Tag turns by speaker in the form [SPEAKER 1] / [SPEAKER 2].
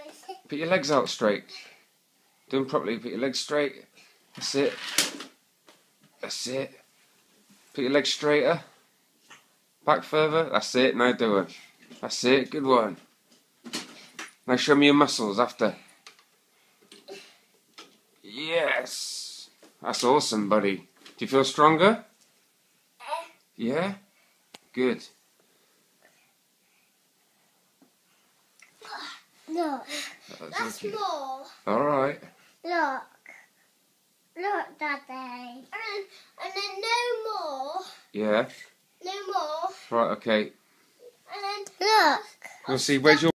[SPEAKER 1] Put your legs out straight. Do them properly. Put your legs straight. That's it. That's it. Put your legs straighter. Back further. That's it. Now do it. That's it. Good one. Now show me your muscles after. Yes. That's awesome, buddy. Do you feel stronger? Yeah? Good.
[SPEAKER 2] Look. That's
[SPEAKER 1] okay.
[SPEAKER 2] more.
[SPEAKER 1] Alright.
[SPEAKER 2] Look. Look, Daddy. And then no more.
[SPEAKER 1] Yeah.
[SPEAKER 2] No more.
[SPEAKER 1] Right, okay.
[SPEAKER 2] And then look.
[SPEAKER 1] We'll see, where's your